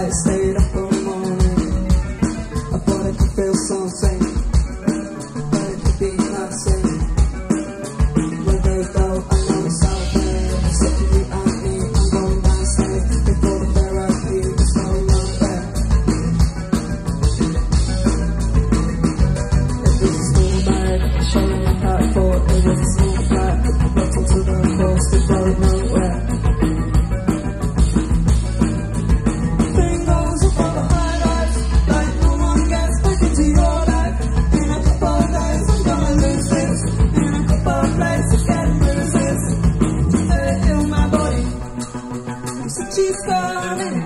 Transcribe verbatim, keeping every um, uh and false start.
night, stayed up all morning. I thought I could feel something, but it could be nothing. Where they go, I know it's out there. Sick of you and me, I'm going downstairs. Before the therapy, there's no love there. It was a small bag, showing my passport. It was a small flat, locked onto the course, we going nowhere. Thing goes up on the highlights, like no one gets back into your life. In a couple of days, I'm gonna lose this. In a couple of places, getting bruises. They heal my body. I'm such a cheap girl,